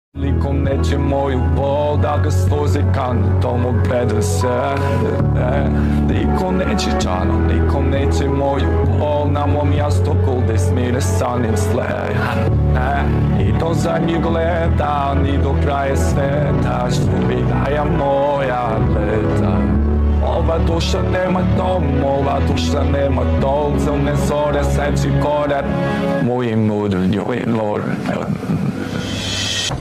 Nikom neće moju bol da ga sloze kantom odvedem se. Nikom neće čanom, nikom neće moju bol na mom jastoku gde smire sanim slej. I do zadnjih gleda, ni do kraja sveta, što bi daja moja leta. Ova duša nema dom, ova duša nema dol, crne zore, seći korat, mojim udrnju i lor.